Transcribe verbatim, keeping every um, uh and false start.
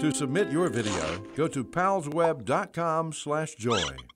To submit your video, go to palsweb dot com slash joy.